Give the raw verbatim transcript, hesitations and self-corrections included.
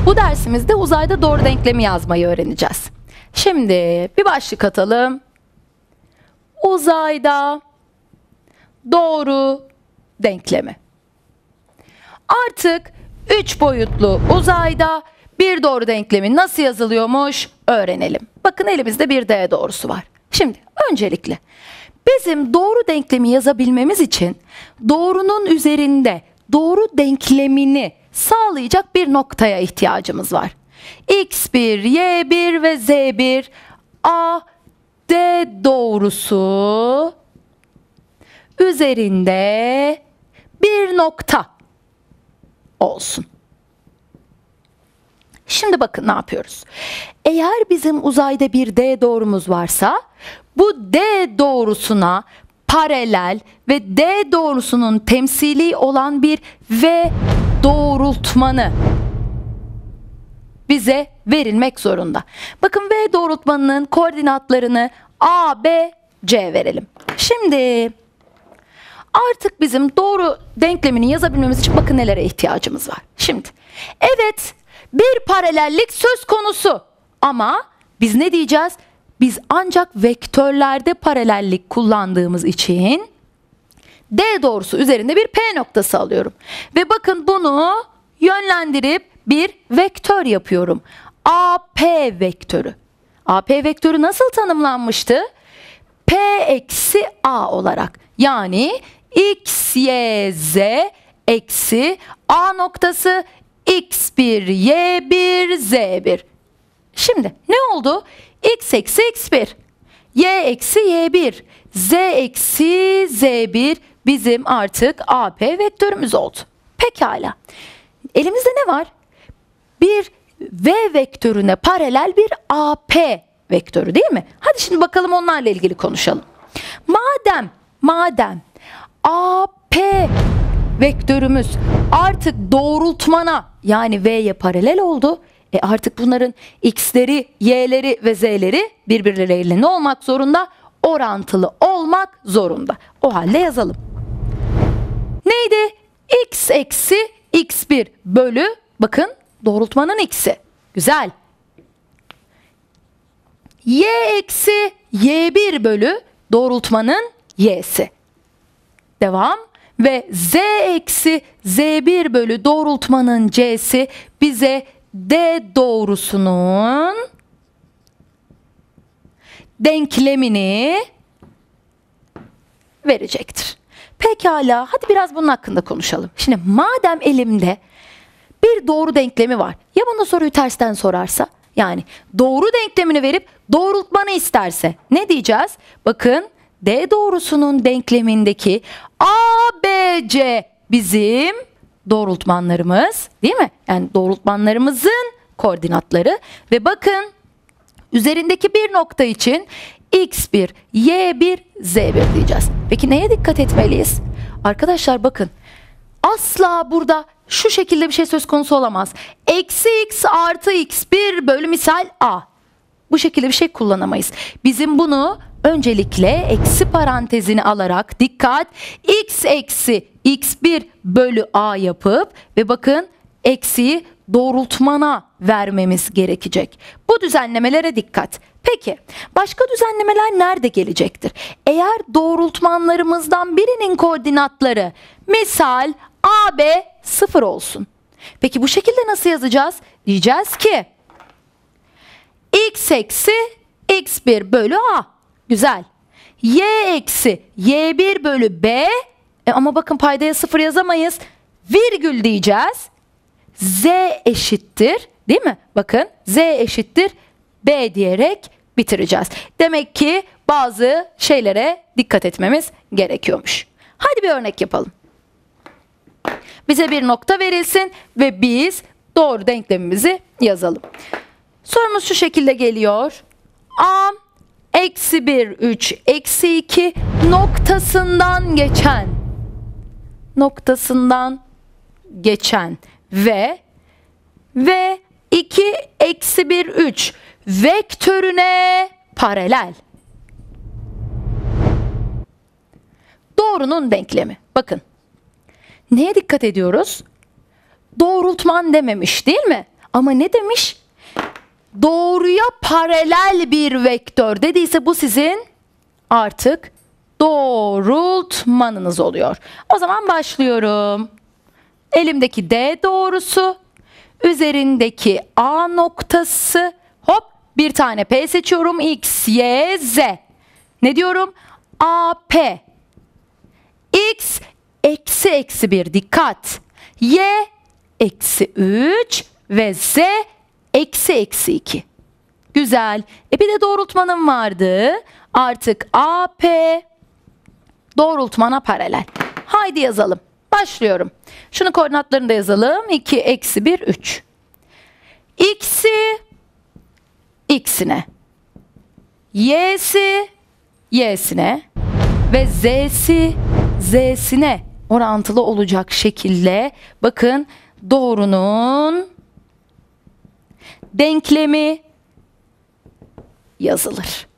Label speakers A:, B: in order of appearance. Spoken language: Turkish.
A: Bu dersimizde uzayda doğru denklemi yazmayı öğreneceğiz. Şimdi bir başlık atalım. Uzayda doğru denklemi. Artık üç boyutlu uzayda bir doğru denklemi nasıl yazılıyormuş öğrenelim. Bakın elimizde bir D doğrusu var. Şimdi öncelikle bizim doğru denklemi yazabilmemiz için doğrunun üzerinde doğru denklemini sağlayacak bir noktaya ihtiyacımız var. X bir, Y bir ve Z bir A, D doğrusu üzerinde bir nokta olsun. Şimdi bakın ne yapıyoruz? Eğer bizim uzayda bir D doğrumuz varsa bu D doğrusuna paralel ve D doğrusunun temsili olan bir V doğrultmanı bize verilmek zorunda. Bakın V doğrultmanının koordinatlarını A, B, C verelim. Şimdi artık bizim doğru denklemini yazabilmemiz için bakın nelere ihtiyacımız var. Şimdi evet bir paralellik söz konusu ama biz ne diyeceğiz? Biz ancak vektörlerde paralellik kullandığımız için D doğrusu üzerinde bir P noktası alıyorum. Ve bakın bunu yönlendirip bir vektör yapıyorum. A P vektörü. A P vektörü nasıl tanımlanmıştı? P eksi A olarak. Yani X, Y, Z eksi A noktası X bir, Y bir, Z bir. Şimdi ne oldu? X eksi X bir, Y eksi Y bir, Z eksi Z bir bizim artık A P vektörümüz oldu. Pekala. Elimizde ne var? Bir V vektörüne paralel bir A P vektörü değil mi? Hadi şimdi bakalım onlarla ilgili konuşalım. Madem, madem A P vektörümüz artık doğrultmana yani V'ye paralel oldu. E artık bunların X'leri, Y'leri ve Z'leri birbirleriyle ne olmak zorunda? Orantılı olmak zorunda. O halde yazalım. Neydi? X eksi X bir bölü bakın doğrultmanın X'i. Güzel. Y eksi Y bir bölü doğrultmanın Y'si. Devam. Ve Z eksi Z bir bölü doğrultmanın C'si bize D doğrusunun denklemini verecektir. Pekala, hadi biraz bunun hakkında konuşalım. Şimdi madem elimde bir doğru denklemi var, ya bana soruyu tersten sorarsa? Yani doğru denklemini verip doğrultmanı isterse ne diyeceğiz? Bakın D doğrusunun denklemindeki A, B, C bizim doğrultmanlarımız değil mi? Yani doğrultmanlarımızın koordinatları ve bakın üzerindeki bir nokta için X bir, Y bir, Z bir diyeceğiz. Peki neye dikkat etmeliyiz? Arkadaşlar bakın asla burada şu şekilde bir şey söz konusu olamaz. Eksi X artı X bir bölü misal A. Bu şekilde bir şey kullanamayız. Bizim bunu öncelikle eksi parantezini alarak dikkat X eksi X bir bölü A yapıp ve bakın eksiyi doğrultmana vermemiz gerekecek. Bu düzenlemelere dikkat. Peki başka düzenlemeler nerede gelecektir? Eğer doğrultmanlarımızdan birinin koordinatları misal A B sıfır olsun. Peki bu şekilde nasıl yazacağız? Diyeceğiz ki X eksi X bir bölü A. Güzel. Y eksi Y bir bölü B. E ama bakın paydaya sıfır yazamayız. Virgül diyeceğiz. Z eşittir. Değil mi? Bakın Z eşittir B diyerek bitireceğiz. Demek ki bazı şeylere dikkat etmemiz gerekiyormuş. Hadi bir örnek yapalım. Bize bir nokta verilsin ve biz doğru denklemimizi yazalım. Sorumuz şu şekilde geliyor. A eksi bir, üç, eksi iki noktasından geçen noktasından geçen ve ve iki eksi bir, üç vektörüne paralel. Doğrunun denklemi. Bakın. Neye dikkat ediyoruz? Doğrultman dememiş değil mi? Ama ne demiş? Doğruya paralel bir vektör dediyse bu sizin artık doğrultmanınız oluyor. O zaman başlıyorum. Elimdeki D doğrusu, üzerindeki A noktası, hop bir tane P seçiyorum. X, Y, Z. Ne diyorum? A, P. X, eksi eksi bir, dikkat. Y, eksi üç ve Z, eksi eksi iki. Güzel. E bir de doğrultmanım vardı. Artık A P doğrultmana paralel. Haydi yazalım. Başlıyorum. Şunun koordinatlarını da yazalım. iki, eksi bir, üç. X'i X'ine. Y'si Y'sine. Ve Z'si Z'sine orantılı olacak şekilde bakın doğrunun denklemi yazılır.